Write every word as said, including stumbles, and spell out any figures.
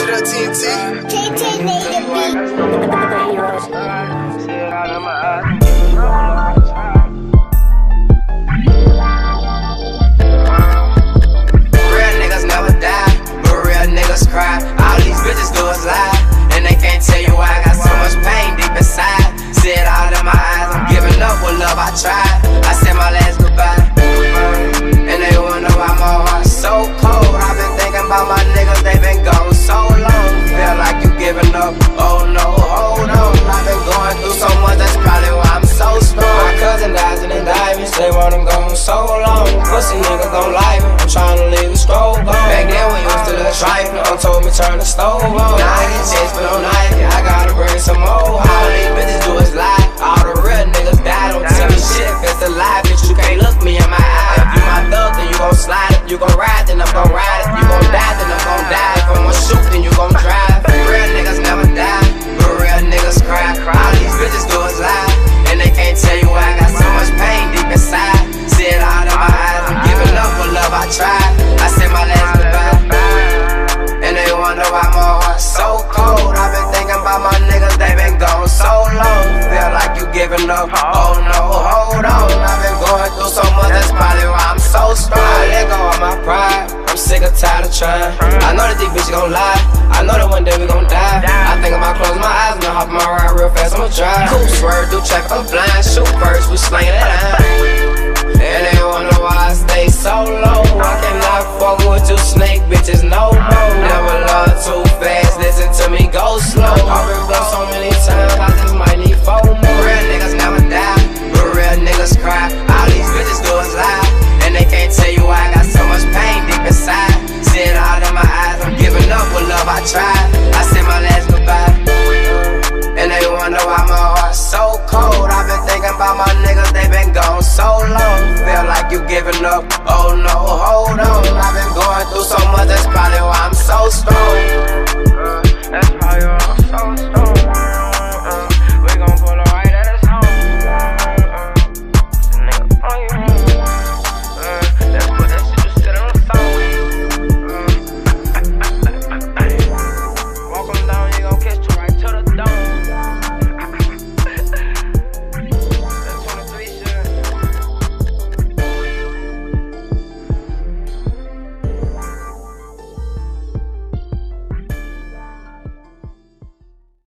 What up, T N T? K T made a beat. Real niggas never die, but real niggas cry. All these bitches do is lie, and they can't tell you why I got so much pain deep inside. See it all in my eyes, I'm giving up with love I tried. I said my last goodbye, and they wonder why my heart's so cold. I've been thinking about my niggas, they been gone so long. Feel like you giving up, oh no, hold on. I've been going through so much, that's probably why I'm so strong. My cousin dies in the diamonds, they want him gone so long. Pussy niggas don't like me, I'm trying to leave the strobe on. Back then when you was still a trifling, I'm told me turn the stove on. Now I get chased but don't like it, I gotta bring some more. All these bitches do is lie, all the real niggas die. Don't tell me shit if it's a lie, bitch, you can't look me in my eye. If you my thug, then you gon' slide. If you gon' ride, then I'm gon' ride. If you gon' die, then I'm gon' die. If I'ma shoot, then you gon' drive. Real niggas never die, but real niggas cry. All these bitches do is lie, and they can't tell you why I got so much pain deep inside. See it all in my eyes, I'm giving up for love I tried. I said my last goodbye, and they wonder why my heart's so cold. I've been thinking about my niggas, they been gone so long. Feel like you giving up, oh no, hold on. I've been going through so much, that's probably why I'm so strong. I let go of my pride, I'm sick or tired of trying. I know that these bitches gon' lie, I know that one day we gon' die. I think about closing my eyes and I hop my ride real fast, I'ma drive. Cool, swerve, do traffic, I'm blind, shoot